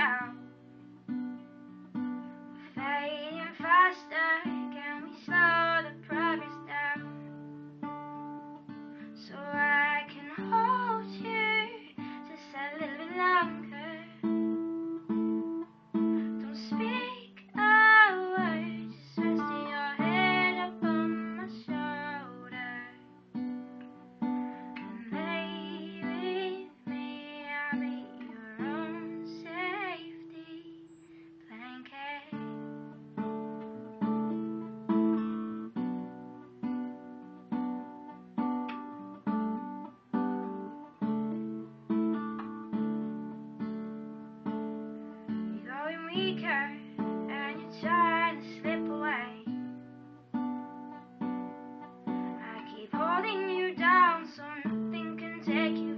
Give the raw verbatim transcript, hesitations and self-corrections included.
now. We're fading faster, can we slow the progress down? So I can hold you just a little bit longer. Don't speak a word, just resting your head up on my shoulder. And lay with me, I'll be your own safety blanket. You're going weaker and you're trying to slip away. I keep holding you down so nothing can take you